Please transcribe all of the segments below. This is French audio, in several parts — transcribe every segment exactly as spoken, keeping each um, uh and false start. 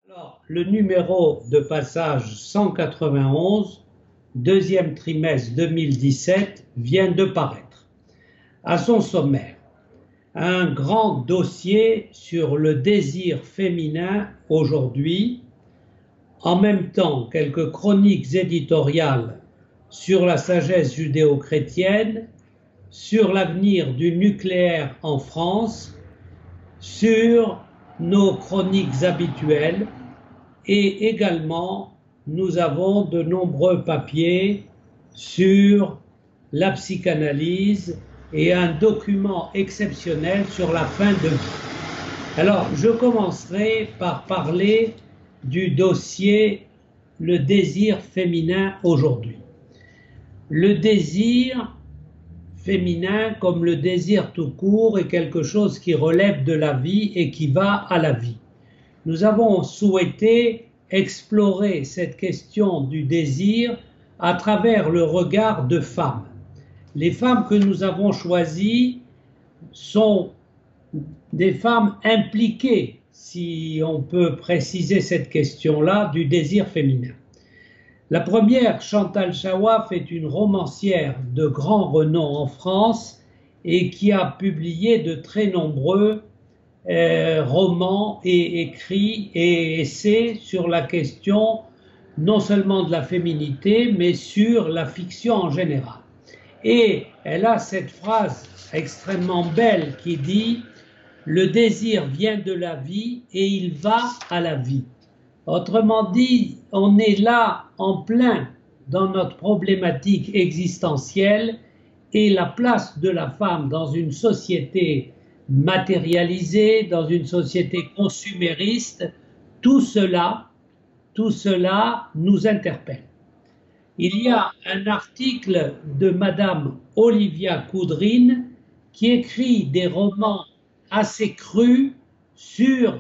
Alors, le numéro de passage cent quatre-vingt-onze, deuxième trimestre deux mille dix-sept, vient de paraître. À son sommaire, un grand dossier sur le désir féminin aujourd'hui, en même temps quelques chroniques éditoriales sur la sagesse judéo-chrétienne, sur l'avenir du nucléaire en France, sur nos chroniques habituelles, et également nous avons de nombreux papiers sur la psychanalyse et un document exceptionnel sur la fin de vie. Alors, je commencerai par parler du dossier « Le désir féminin aujourd'hui ». Le désir féminin, comme le désir tout court, est quelque chose qui relève de la vie et qui va à la vie. Nous avons souhaité explorer cette question du désir à travers le regard de femmes. Les femmes que nous avons choisies sont des femmes impliquées, si on peut préciser cette question-là, du désir féminin. La première, Chantal Chaouaf, est une romancière de grand renom en France et qui a publié de très nombreux euh, romans et écrits et essais sur la question non seulement de la féminité, mais sur la fiction en général. Et elle a cette phrase extrêmement belle qui dit « Le désir vient de la vie et il va à la vie ». Autrement dit, on est là en plein dans notre problématique existentielle et la place de la femme dans une société matérialisée, dans une société consumériste, tout cela, tout cela nous interpelle. Il y a un article de Madame Olivia Coudrine qui écrit des romans assez crus sur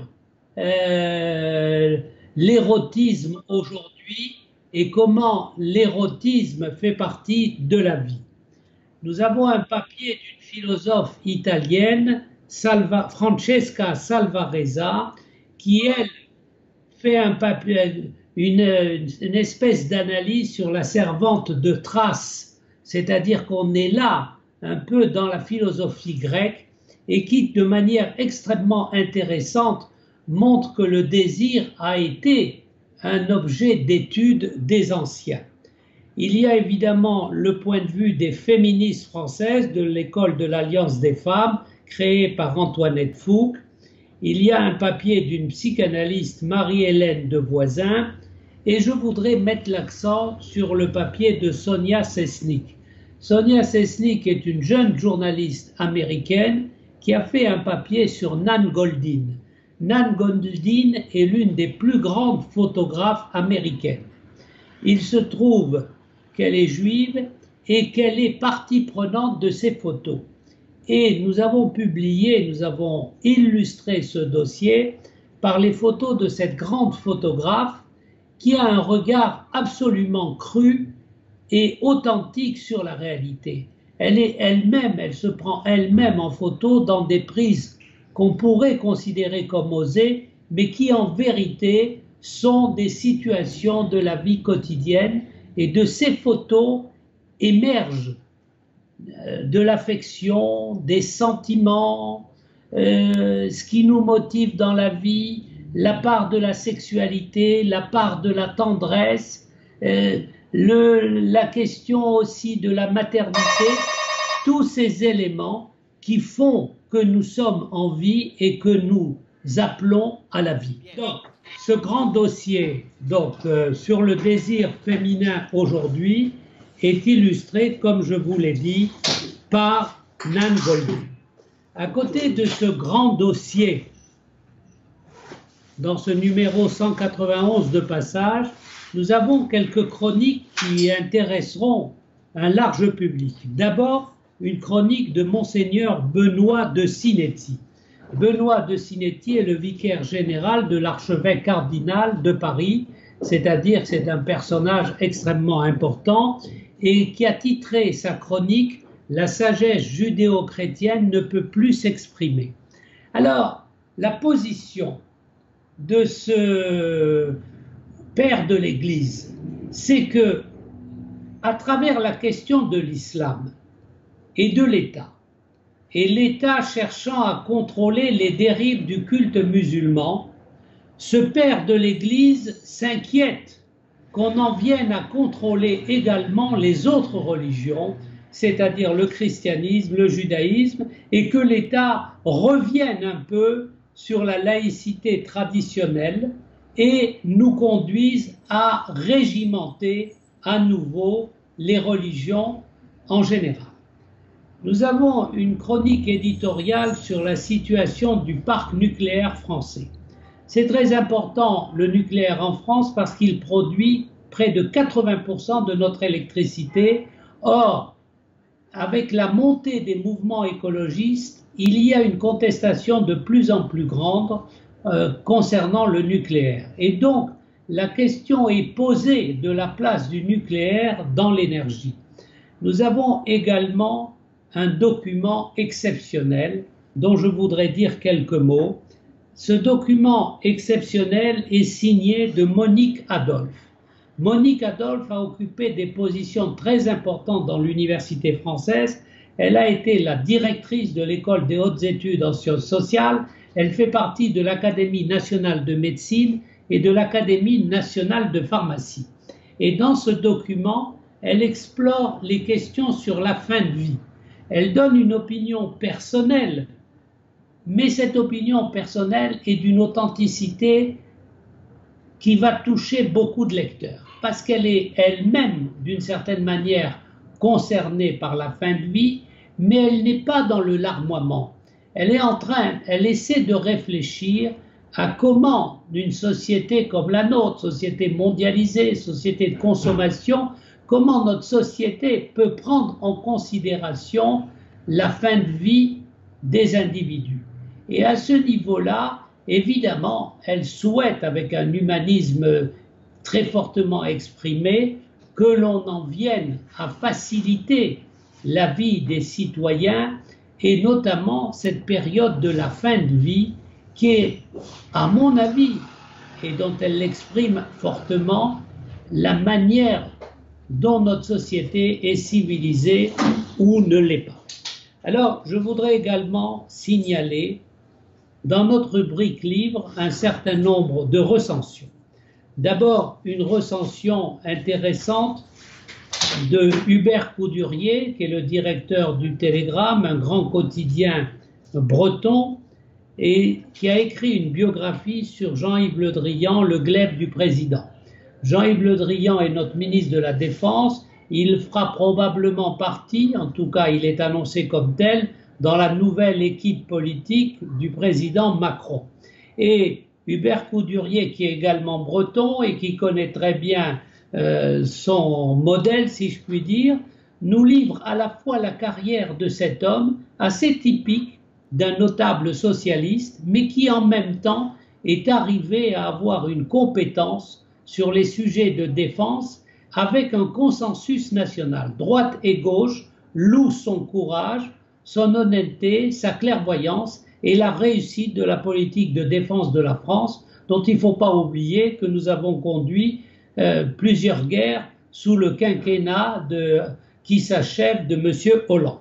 euh, l'érotisme aujourd'hui et comment l'érotisme fait partie de la vie. Nous avons un papier d'une philosophe italienne, Salva, Francesca Salvarezza, qui, elle, fait un papier, une, une espèce d'analyse sur la servante de Thrace, c'est-à-dire qu'on est là un peu dans la philosophie grecque et qui, de manière extrêmement intéressante, montre que le désir a été un objet d'étude des anciens. Il y a évidemment le point de vue des féministes françaises de l'école de l'Alliance des femmes, créée par Antoinette Fouque. Il y a un papier d'une psychanalyste, Marie-Hélène de Voisin, et je voudrais mettre l'accent sur le papier de Sonia Sesnik. Sonia Sesnik est une jeune journaliste américaine qui a fait un papier sur Nan Goldin. Nan Goldin est l'une des plus grandes photographes américaines. Il se trouve qu'elle est juive et qu'elle est partie prenante de ces photos. Et nous avons publié, nous avons illustré ce dossier par les photos de cette grande photographe qui a un regard absolument cru et authentique sur la réalité. Elle est elle-même, elle se prend elle-même en photo dans des prises qu'on pourrait considérer comme osées, mais qui en vérité sont des situations de la vie quotidienne, et de ces photos émergent de l'affection, des sentiments, euh, ce qui nous motive dans la vie, la part de la sexualité, la part de la tendresse, euh, le, la question aussi de la maternité, tous ces éléments qui font que nous sommes en vie et que nous appelons à la vie. Donc, ce grand dossier donc, euh, sur le désir féminin aujourd'hui est illustré, comme je vous l'ai dit, par Nan Goldin. À côté de ce grand dossier, dans ce numéro cent quatre-vingt-onze de passage, nous avons quelques chroniques qui intéresseront un large public. D'abord, une chronique de Monseigneur Benoît de Sinetti. Benoît de Sinetti est le vicaire général de l'archevêque cardinal de Paris, c'est-à-dire que c'est un personnage extrêmement important et qui a titré sa chronique « La sagesse judéo-chrétienne ne peut plus s'exprimer ». Alors, la position de ce père de l'Église, c'est que, à travers la question de l'islam et de l'État, et l'État cherchant à contrôler les dérives du culte musulman, ce père de l'Église s'inquiète qu'on en vienne à contrôler également les autres religions, c'est-à-dire le christianisme, le judaïsme, et que l'État revienne un peu sur la laïcité traditionnelle et nous conduise à régimenter à nouveau les religions en général. Nous avons une chronique éditoriale sur la situation du parc nucléaire français. C'est très important, le nucléaire en France, parce qu'il produit près de quatre-vingts pour cent de notre électricité. Or, avec la montée des mouvements écologistes, il y a une contestation de plus en plus grande euh, concernant le nucléaire. Et donc, la question est posée de la place du nucléaire dans l'énergie. Nous avons également un document exceptionnel dont je voudrais dire quelques mots. Ce document exceptionnel est signé de Monique Adolphe. Monique Adolphe a occupé des positions très importantes dans l'université française. Elle a été la directrice de l'école des hautes études en sciences sociales. Elle fait partie de l'Académie nationale de médecine et de l'Académie nationale de pharmacie. Et dans ce document, elle explore les questions sur la fin de vie. Elle donne une opinion personnelle, mais cette opinion personnelle est d'une authenticité qui va toucher beaucoup de lecteurs, parce qu'elle est elle-même, d'une certaine manière, concernée par la fin de vie, mais elle n'est pas dans le larmoiement. Elle est en train, elle essaie de réfléchir à comment, d'une société comme la nôtre, société mondialisée, société de consommation, comment notre société peut prendre en considération la fin de vie des individus. Et à ce niveau-là, évidemment, elle souhaite, avec un humanisme très fortement exprimé, que l'on en vienne à faciliter la vie des citoyens, et notamment cette période de la fin de vie qui est, à mon avis, et dont elle l'exprime fortement, la manière dont notre société est civilisée ou ne l'est pas. Alors, je voudrais également signaler dans notre rubrique livre un certain nombre de recensions. D'abord, une recension intéressante de Hubert Coudurier, qui est le directeur du Télégramme, un grand quotidien breton, et qui a écrit une biographie sur Jean-Yves Le Drian, le glaive du président. Jean-Yves Le Drian est notre ministre de la Défense. Il fera probablement partie, en tout cas il est annoncé comme tel, dans la nouvelle équipe politique du président Macron. Et Hubert Coudurier, qui est également breton et qui connaît très bien euh, son modèle, si je puis dire, nous livre à la fois la carrière de cet homme, assez typique d'un notable socialiste, mais qui en même temps est arrivé à avoir une compétence sur les sujets de défense avec un consensus national. Droite et gauche louent son courage, son honnêteté, sa clairvoyance et la réussite de la politique de défense de la France, dont il ne faut pas oublier que nous avons conduit euh, plusieurs guerres sous le quinquennat de, qui s'achève de M. Hollande.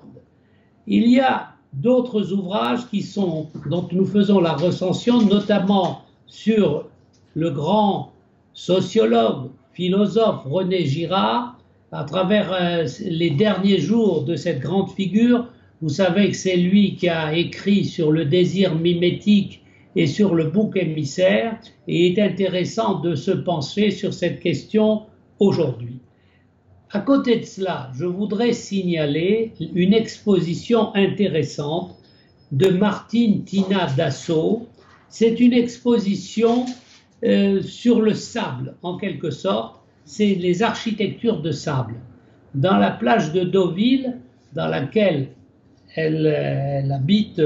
Il y a d'autres ouvrages qui sont, dont nous faisons la recension, notamment sur le grand sociologue, philosophe René Girard, à travers euh, les derniers jours de cette grande figure. Vous savez que c'est lui qui a écrit sur le désir mimétique et sur le bouc émissaire, et il est intéressant de se pencher sur cette question aujourd'hui. À côté de cela, je voudrais signaler une exposition intéressante de Martine Tina Dassault. C'est une exposition euh, sur le sable, en quelque sorte. C'est les architectures de sable. Dans la plage de Deauville, dans laquelle elle, elle habite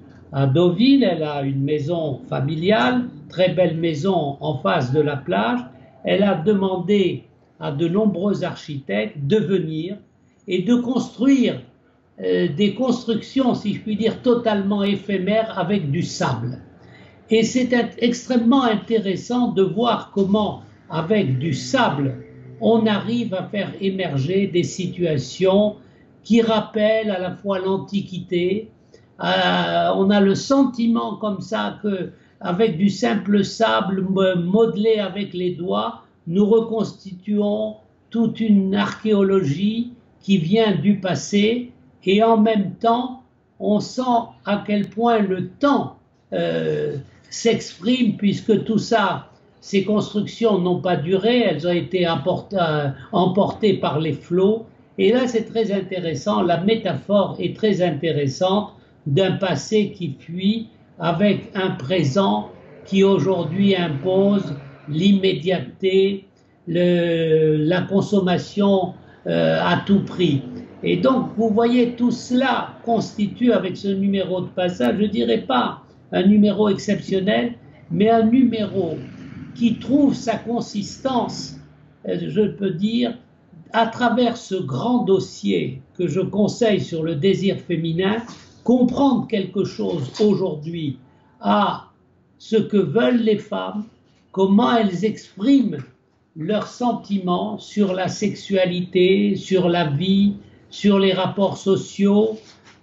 à Deauville, elle a une maison familiale, très belle maison en face de la plage. Elle a demandé à de nombreux architectes de venir et de construire euh, des constructions, si je puis dire, totalement éphémères avec du sable. Et c'est extrêmement intéressant de voir comment, avec du sable, on arrive à faire émerger des situations qui rappellent à la fois l'Antiquité. Euh, on a le sentiment comme ça que, avec du simple sable modelé avec les doigts, nous reconstituons toute une archéologie qui vient du passé, et en même temps, on sent à quel point le temps euh, s'exprime, puisque tout ça, ces constructions n'ont pas duré, elles ont été emportées par les flots. Et là, c'est très intéressant, la métaphore est très intéressante d'un passé qui fuit avec un présent qui aujourd'hui impose l'immédiateté, la consommation euh, à tout prix. Et donc, vous voyez, tout cela constitue avec ce numéro de passage, je ne dirais pas un numéro exceptionnel, mais un numéro qui trouve sa consistance, je peux dire, à travers ce grand dossier que je conseille sur le désir féminin, comprendre quelque chose aujourd'hui à ce que veulent les femmes, comment elles expriment leurs sentiments sur la sexualité, sur la vie, sur les rapports sociaux,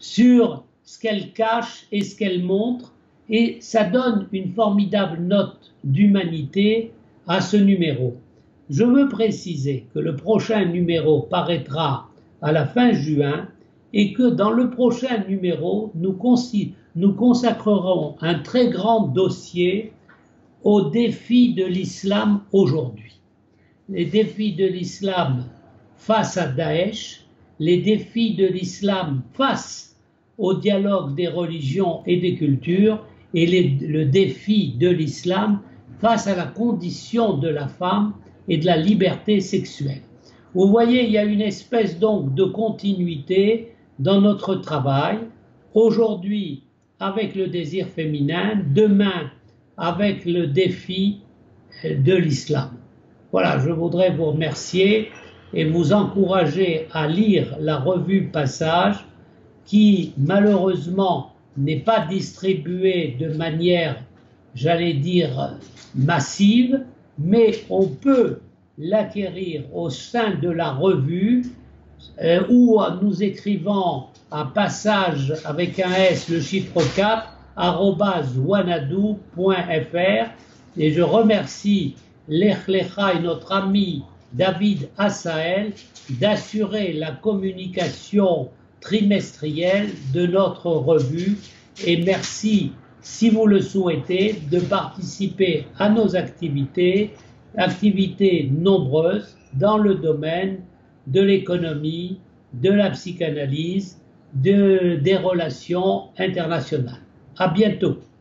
sur ce qu'elles cachent et ce qu'elles montrent, et ça donne une formidable note d'humanité à ce numéro. Je veux préciser que le prochain numéro paraîtra à la fin juin et que dans le prochain numéro, nous, nous consacrerons un très grand dossier aux défis de l'islam aujourd'hui. Les défis de l'islam face à Daesh, les défis de l'islam face au dialogue des religions et des cultures, et les, le défi de l'islam face à la condition de la femme et de la liberté sexuelle. Vous voyez, il y a une espèce donc de continuité dans notre travail, aujourd'hui avec le désir féminin, demain avec le défi de l'islam. Voilà, je voudrais vous remercier et vous encourager à lire la revue Passage qui malheureusement n'est pas distribuée de manière, j'allais dire, massive, mais on peut l'acquérir au sein de la revue euh, ou en nous écrivant à Passage avec un S, le chiffre quatre, arobase wanadoo point F R. Et je remercie l'Echlecha et notre ami David Assael d'assurer la communication trimestrielle de notre revue, et merci, si vous le souhaitez, de participer à nos activités, activités nombreuses dans le domaine de l'économie, de la psychanalyse, de, des relations internationales. À bientôt.